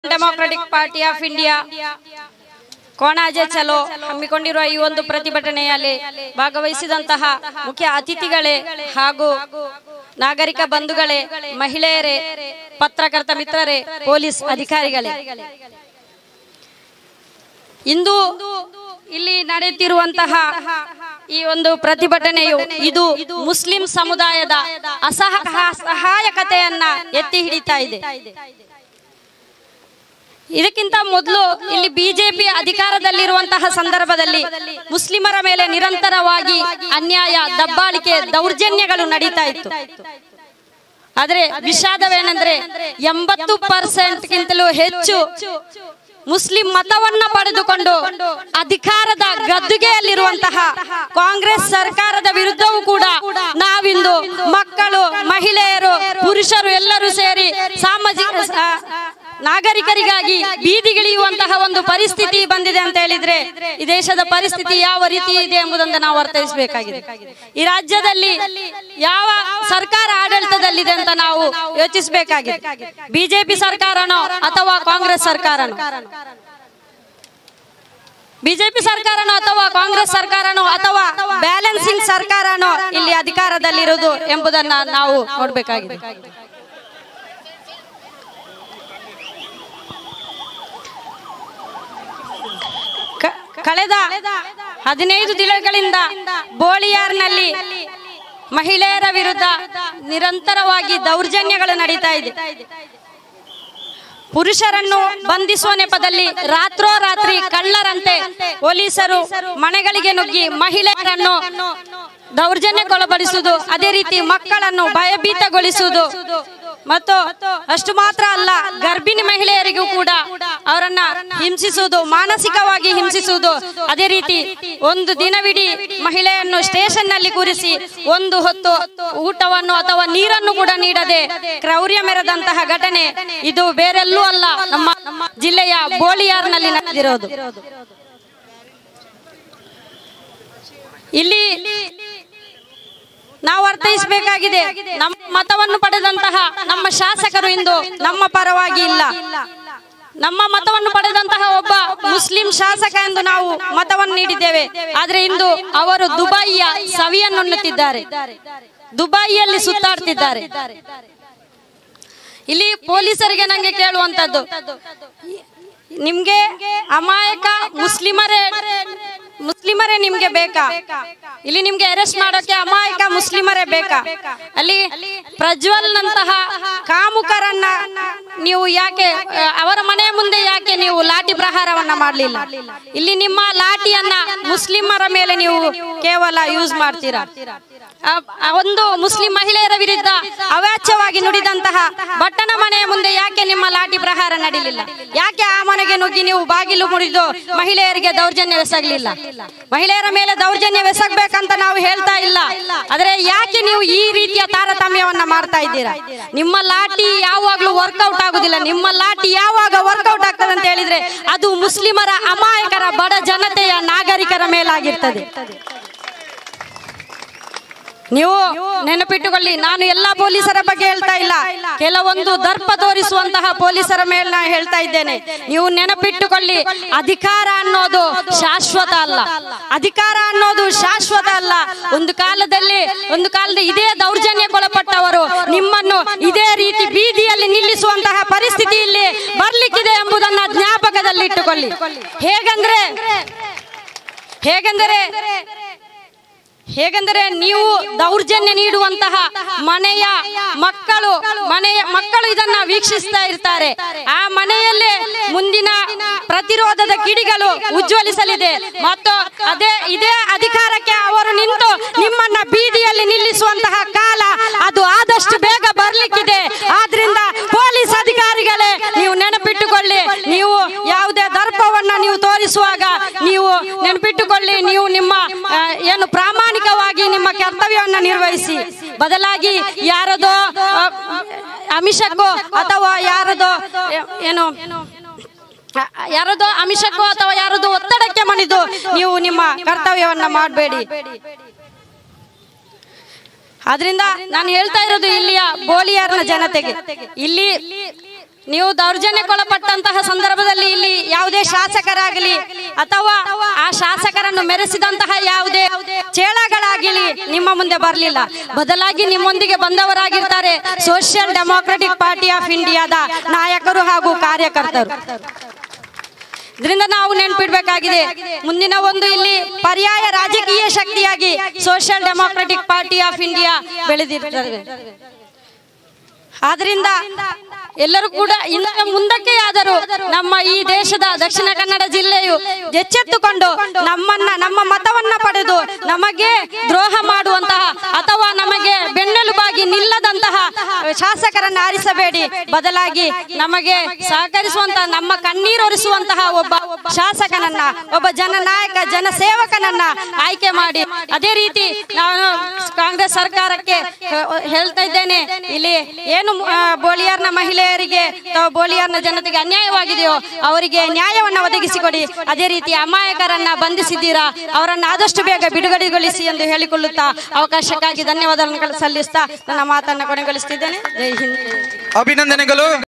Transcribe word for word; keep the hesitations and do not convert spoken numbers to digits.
Democratic party of India Konaje ಚಲೋ ಹಮ್ಮಿಕೊಂಡಿರುವ ಈ ಒಂದು ಪ್ರತಿಭಟನೆಯಲ್ಲಿ ಭಾಗವಹಿಸಿದಂತಹ ಮುಖ್ಯ ಅತಿಥಿಗಳೇ ಹಾಗೂ ನಾಗರಿಕ ಬಂಧುಗಳೇ, ಮಹಿಳೆಯರೇ, ಪತ್ರಕರ್ತ ಮಿತ್ರರೇ, ಪೊಲೀಸ್ ಅಧಿಕಾರಿಗಳೇ, ಇಂದು ಇಲ್ಲಿ ನಡೆಯುತ್ತಿರುವಂತಹ ಈ ಒಂದು ಪ್ರತಿಭಟನೆಯು ಇದು ಮುಸ್ಲಿಂ ಸಮುದಾಯದ ಅಸಹ ಸಹಾಯಕತೆಯನ್ನ ಎತ್ತಿ ಹಿಡಿತಾ ಇದೆ. ಇದಕ್ಕಿಂತ ಮೊದಲು ಇಲ್ಲಿ ಬಿಜೆಪಿ ಅಧಿಕಾರದಲ್ಲಿರುವಂತಹ ಸಂದರ್ಭದಲ್ಲಿ ಮುಸ್ಲಿಮರ ಮೇಲೆ ನಿರಂತರವಾಗಿ ಅನ್ಯಾಯ, ದಬ್ಬಾಳಿಕೆ, ದೌರ್ಜನ್ಯಗಳು ನಡೀತಾ ಇತ್ತು. ಆದರೆ ವಿಷಾದವೇನೆಂದ್ರೆ ಎಂಬತ್ತು ಪರ್ಸೆಂಟ್ ಗಿಂತಲೂ ಹೆಚ್ಚು ಮುಸ್ಲಿಂ ಮತವನ್ನ ಪಡೆದುಕೊಂಡು ಅಧಿಕಾರದ ಗದ್ದುಗೆಯಲ್ಲಿರುವಂತಹ ಕಾಂಗ್ರೆಸ್ ಸರ್ಕಾರದ ವಿರುದ್ಧವೂ ಕೂಡ ನಾವಿಂದು ಮಕ್ಕಳು, ಮಹಿಳೆಯರು, ಪುರುಷರು ಎಲ್ಲರೂ ಸೇರಿ ಸಾಮಾಜಿಕ ನಾಗರಿಕರಿಗಾಗಿ ಬೀದಿಗಿಳಿಯುವಂತಹ ಒಂದು ಪರಿಸ್ಥಿತಿ ಬಂದಿದೆ ಅಂತ ಹೇಳಿದ್ರೆ ಈ ದೇಶದ ಪರಿಸ್ಥಿತಿ ಯಾವ ರೀತಿ ಇದೆ ಎಂಬುದನ್ನು ನಾವು ಅರ್ಥೈಸಬೇಕಾಗಿದೆ. ಈ ರಾಜ್ಯದಲ್ಲಿ ಯಾವ ಸರ್ಕಾರ ಆಡಳಿತದಲ್ಲಿದೆ ಅಂತ ನಾವು ಯೋಚಿಸಬೇಕಾಗಿದೆ. ಬಿಜೆಪಿ ಸರ್ಕಾರನೋ ಅಥವಾ ಕಾಂಗ್ರೆಸ್ ಸರ್ಕಾರನೋ ಬಿಜೆಪಿ ಸರ್ಕಾರನೋ ಅಥವಾ ಕಾಂಗ್ರೆಸ್ ಸರ್ಕಾರನೋ ಅಥವಾ ಬ್ಯಾಲೆನ್ಸಿಂಗ್ ಸರ್ಕಾರನೋ ಇಲ್ಲಿ ಅಧಿಕಾರದಲ್ಲಿರುವುದು ಎಂಬುದನ್ನ ನಾವು ನೋಡ್ಬೇಕಾಗಿದೆ. ಕಳೆದ ಹದಿನೈದು ದಿನಗಳಿಂದ ಬೋಳಿಯಾರ್ನಲ್ಲಿ ಮಹಿಳೆಯರ ವಿರುದ್ಧ ನಿರಂತರವಾಗಿ ದೌರ್ಜನ್ಯಗಳು ನಡೀತಾ ಇದೆ. ಪುರುಷರನ್ನು ಬಂಧಿಸುವ ನೆಪದಲ್ಲಿ ರಾತ್ರೋರಾತ್ರಿ ಕಳ್ಳರಂತೆ ಪೊಲೀಸರು ಮನೆಗಳಿಗೆ ನುಗ್ಗಿ ಮಹಿಳೆಯರನ್ನು ದೌರ್ಜನ್ಯಕ್ಕೊಳಪಡಿಸುವುದು, ಅದೇ ರೀತಿ ಮಕ್ಕಳನ್ನು ಭಯಭೀತಗೊಳಿಸುವುದು ಮತ್ತು ಅಷ್ಟು ಮಾತ್ರ ಅಲ್ಲ, ಗರ್ಭಿಣಿ ಮಹಿಳೆಯರಿಗೂ ಕೂಡ ಅವರನ್ನ ಹಿಂಸಿಸುವುದು, ಮಾನಸಿಕವಾಗಿ ಹಿಂಸಿಸುವುದು. ಅದೇ ರೀತಿ ಒಂದು ದಿನವಿಡೀ ಮಹಿಳೆಯನ್ನು ಸ್ಟೇಷನ್ ನಲ್ಲಿ ಕೂರಿಸಿ ಒಂದು ಹೊತ್ತು ಊಟವನ್ನು ಅಥವಾ ನೀರನ್ನು ಕೂಡ ನೀಡದೆ ಕ್ರೌರ್ಯ ಮೆರೆದಂತಹ ಘಟನೆ ಇದು ಬೇರೆಲ್ಲೂ ಅಲ್ಲ, ನಮ್ಮ ಜಿಲ್ಲೆಯ ಬೋಳಿಯಾರ್ನಲ್ಲಿ ನಡೆದಿರೋದು. ಇಲ್ಲಿ ನಾವು ಅರ್ಥೈಸಬೇಕಾಗಿದೆ, ನಮ್ಮ ಮತವನ್ನು ಪಡೆದಂತಹ ನಮ್ಮ ಶಾಸಕರು ಇಂದು ನಮ್ಮ ಪರವಾಗಿ ಇಲ್ಲ. ನಮ್ಮ ಮತವನ್ನು ಪಡೆದಂತಹ ಒಬ್ಬ ಮುಸ್ಲಿಂ ಶಾಸಕ ಎಂದು ನಾವು ಮತವನ್ನು ನೀಡಿದ್ದೇವೆ. ಆದ್ರೆ ಇಂದು ಅವರು ದುಬೈಯ ಸವಿಯನ್ನುಣ್ಣುತ್ತಿದ್ದಾರೆ, ದುಬೈಯಲ್ಲಿ ಸುತ್ತಾಡ್ತಿದ್ದಾರೆ. ಇಲ್ಲಿ ಪೊಲೀಸರಿಗೆ ನಂಗೆ ಕೇಳುವಂತದ್ದು, ನಿಮ್ಗೆ ಅಮಾಯಕ ಮುಸ್ಲಿಮರೇ ಮುಸ್ಲಿಮರೇ ನಿಮ್ಗೆ ಬೇಕಾ? ಇಲ್ಲಿ ನಿಮ್ಗೆ ಅರೆಸ್ಟ್ ಮಾಡೋಕೆ ಅಮಾಯಕ ಮುಸ್ಲಿಮರೇ ಬೇಕಾ? ಅಲ್ಲಿ ಪ್ರಜ್ವಲ್ ನಂತಹ ಕಾಮುಕರನ್ನ ನೀವು ಯಾಕೆ ಅವರ ಮನೆಯ ಮುಂದೆ ಯಾಕೆ ನೀವು ಲಾಠಿ ಪ್ರಹಾರವನ್ನ ಮಾಡಲಿಲ್ಲ? ಇಲ್ಲಿ ನಿಮ್ಮ ಲಾಠಿಯನ್ನ ಮುಸ್ಲಿಮರ ಮೇಲೆ ನೀವು ಕೇವಲ ಯೂಸ್ ಮಾಡ್ತೀರಾ. ಒಂದು ಮುಸ್ಲಿಂ ಮಹಿಳೆಯರ ವಿರುದ್ಧ ಅವಾಚ್ಯವಾಗಿ ನುಡಿದಂತಹ ಬಟ್ಟಣ ಮನೆಯ ಮುಂದೆ ಯಾಕೆ ನಿಮ್ಮ ಲಾಠಿ ಪ್ರಹಾರ ನಡೀಲಿಲ್ಲ? ಯಾಕೆ ಆ ಮನೆಗೆ ನುಗ್ಗಿ ನೀವು ಬಾಗಿಲು ಮುರಿದು ಮಹಿಳೆಯರಿಗೆ ದೌರ್ಜನ್ಯವೆಸಗಲಿಲ್ಲ? ಮಹಿಳೆಯರ ಮೇಲೆ ದೌರ್ಜನ್ಯವೆಸಗಬೇಕಂತ ನಾವು ಹೇಳ್ತಾ ಇಲ್ಲ, ಆದ್ರೆ ಯಾಕೆ ನೀವು ಈ ರೀತಿಯ ತಾರತಮ್ಯವನ್ನ ಮಾಡ್ತಾ ಇದ್ದೀರಾ? ನಿಮ್ಮ ಲಾಠಿ ಯಾವಾಗ್ಲೂ ವರ್ಕೌಟ್ ಆಗುದಿಲ್ಲ. ನಿಮ್ಮ ಲಾಠಿ ಯಾವಾಗ ವರ್ಕೌಟ್ ಆಗ್ತದೆ ಅಂತ ಹೇಳಿದ್ರೆ ಅದು ಮುಸ್ಲಿಮರ, ಅಮಾಯಕರ, ಬಡ ಜನತೆಯ ನಾಗರಿಕರ ಮೇಲಾಗಿರ್ತದೆ. ನೀವು ನೆನಪಿಟ್ಟುಕೊಳ್ಳಿ, ನಾನು ಎಲ್ಲಾ ಪೊಲೀಸರ ಬಗ್ಗೆ ಹೇಳ್ತಾ ಇಲ್ಲ, ಕೆಲವೊಂದು ದರ್ಪ ತೋರಿಸುವಂತಹ ಪೊಲೀಸರ ಮೇಲೆ ನಾನು ಹೇಳ್ತಾ ಇದ್ದೇನೆ. ನೀವು ನೆನಪಿಟ್ಟುಕೊಳ್ಳಿ, ಅಧಿಕಾರ ಅನ್ನೋದು ಶಾಶ್ವತ ಅಲ್ಲ. ಅಧಿಕಾರ ಅನ್ನೋದು ಶಾಶ್ವತ ಅಲ್ಲ. ಒಂದು ಕಾಲದಲ್ಲಿ ಒಂದು ಕಾಲದ ಇದೇ ದೌರ್ಜನ್ಯಕ್ಕೊಳಪಟ್ಟವರು ನಿಮ್ಮನ್ನು ಇದೇ ರೀತಿ ಬೀದಿಯಲ್ಲಿ ನಿಲ್ಲಿಸುವಂತಹ ಪರಿಸ್ಥಿತಿ ಇಲ್ಲಿ ಬರ್ಲಿಕ್ಕಿದೆ ಎಂಬುದನ್ನ ಜ್ಞಾಪಕದಲ್ಲಿಟ್ಟುಕೊಳ್ಳಿ. ಹೇಗಂದ್ರೆ ಹೇಗೆಂದರೆ ಹೇಗೆಂದರೆ ನೀವು ದೌರ್ಜನ್ಯ ನೀಡುವಂತಹ ಮನೆಯ ಮಕ್ಕಳು ಮನೆಯ ಮಕ್ಕಳು ಇದನ್ನ ವೀಕ್ಷಿಸ್ತಾ ಇರ್ತಾರೆ. ಆ ಮನೆಯಲ್ಲೇ ಮುಂದಿನ ಪ್ರತಿರೋಧದ ಕಿಡಿಗಳು ಉಜ್ವಲಿಸಲಿದೆ ಮತ್ತು ಅದೇ ಇದೇ ಅಧಿಕಾರಕ್ಕೆ ಅವರು ನಿಂತು ನಿಮ್ಮನ್ನ ಬೀದಿಯಲ್ಲಿ ನಿಲ್ಲಿಸುವಂತಹ ಕಾಲ ಅದು ಆದಷ್ಟು ಬೇಗ ಬರ್ಲಿಕ್ಕಿದೆ. ಆದ್ರಿಂದ ಪೊಲೀಸ್ ಅಧಿಕಾರಿಗಳೇ, ನೀವು ನೆನಪಿಟ್ಟುಕೊಳ್ಳಿ, ನೀವು ಯಾವುದೇ ದರ್ಪವನ್ನ ನೀವು ತೋರಿಸುವಾಗ ನೀವು ನೆನಪಿಟ್ಟುಕೊಳ್ಳಿ, ನೀವು ನಿಮ್ಮ ಏನು ಪ್ರಾಮಾಣಿಕವಾಗಿ ನಿಮ್ಮ ಕರ್ತವ್ಯವನ್ನ ನಿರ್ವಹಿಸಿ. ಬದಲಾಗಿ ಯಾರದೋ ಅಮಿಷಕ್ಕೋ ಅಥವಾ ಯಾರದೋ ಏನು ಯಾರದೋ ಅಮಿಷಕ್ಕೋ ಅಥವಾ ಯಾರದೋ ಒತ್ತಡಕ್ಕೆ ಮಣಿದು ನೀವು ನಿಮ್ಮ ಕರ್ತವ್ಯವನ್ನ ಮಾಡಬೇಡಿ. ಆದ್ರಿಂದ ನಾನು ಹೇಳ್ತಾ ಇರೋದು ಇಲ್ಲಿಯ ಬೋಳಿಯಾರ್ನ ಜನತೆಗೆ, ಇಲ್ಲಿ ನೀವು ದೌರ್ಜನ್ಯಕ್ಕೊಳಪಟ್ಟಂತಹ ಸಂದರ್ಭದಲ್ಲಿ ಇಲ್ಲಿ ಯಾವುದೇ ಶಾಸಕರಾಗಲಿ ಅಥವಾ ಆ ಶಾಸಕರನ್ನು ಮೆರೆಸಿದಂತಹ ಯಾವುದೇ ಚೇಳಗಳಾಗಲಿ ನಿಮ್ಮ ಮುಂದೆ ಬರಲಿಲ್ಲ. ಬದಲಾಗಿ ನಿಮ್ಮೊಂದಿಗೆ ಬಂದವರಾಗಿರ್ತಾರೆ ಸೋಷಿಯಲ್ ಡೆಮೋಕ್ರೆಟಿಕ್ ಪಾರ್ಟಿ ಆಫ್ ಇಂಡಿಯಾದ ನಾಯಕರು ಹಾಗೂ ಕಾರ್ಯಕರ್ತರು. ಇದರಿಂದ ನಾವು ನೆನಪಿಡ್ಬೇಕಾಗಿದೆ, ಮುಂದಿನ ಒಂದು ಇಲ್ಲಿ ಪರ್ಯಾಯ ರಾಜಕೀಯ ಶಕ್ತಿಯಾಗಿ social democratic party of India ಬೆಳೆದಿರ್ತದೆ. ಆದ್ರಿಂದ ಎಲ್ಲರೂ ಕೂಡ ಇನ್ನು ಮುಂದಕ್ಕೆ ಆದರೂ ನಮ್ಮ ಈ ದೇಶದ ದಕ್ಷಿಣ ಕನ್ನಡ ಜಿಲ್ಲೆಯು ಎಚ್ಚೆತ್ತುಕೊಂಡು ನಮ್ಮನ್ನ ನಮ್ಮ ಮತವನ್ನ ಪಡೆದು ನಮಗೆ ದ್ರೋಹ ಮಾಡುವಂತಹ ಅಥವಾ ನಮಗೆ ಬೆನ್ನೆಲುಬಾಗಿ ನಿಲ್ಲದಂತಹ ಶಾಸಕರನ್ನ ಆರಿಸಬೇಡಿ. ಬದಲಾಗಿ ನಮಗೆ ಸಹಕರಿಸುವಂತಹ ನಮ್ಮ ಕಣ್ಣೀರೊರೆಸುವಂತಹ ಒಬ್ಬ ಶಾಸಕನನ್ನ, ಒಬ್ಬ ಜನನಾಯಕ ಜನಸೇವಕನನ್ನ ಆಯ್ಕೆ ಮಾಡಿ. ಅದೇ ರೀತಿ ನಾನು ಕಾಂಗ್ರೆಸ್ ಸರ್ಕಾರಕ್ಕೆ ಹೇಳ್ತಾ ಇದ್ದೇನೆ, ಇಲ್ಲಿ ಏನು ಬೋಳಿಯಾರ್ನ ಮಹಿಳೆಯರಿಗೆ ಬೋಳಿಯಾರ್ನ ಜನತೆಗೆ ಅನ್ಯಾಯವಾಗಿದೆಯೋ ಅವರಿಗೆ ನ್ಯಾಯವನ್ನ ಒದಗಿಸಿಕೊಡಿ. ಅದೇ ರೀತಿ ಅಮಾಯಕರನ್ನ ಬಂಧಿಸಿದ್ದೀರಾ, ಅವರನ್ನ ಆದಷ್ಟು ಬೇಗ ಬಿಡುಗಡೆಗೊಳಿಸಿ ಎಂದು ಹೇಳಿಕೊಳ್ಳುತ್ತಾ ಅವಕಾಶಕ್ಕಾಗಿ ಧನ್ಯವಾದಗಳನ್ನು ಸಲ್ಲಿಸ್ತಾ ನನ್ನ ಮಾತನ್ನು ಕೊನೆಗೊಳಿಸುತ್ತಿದ್ದೇನೆ. ಜೈ ಹಿಂದ್. ಅಭಿನಂದನೆಗಳು.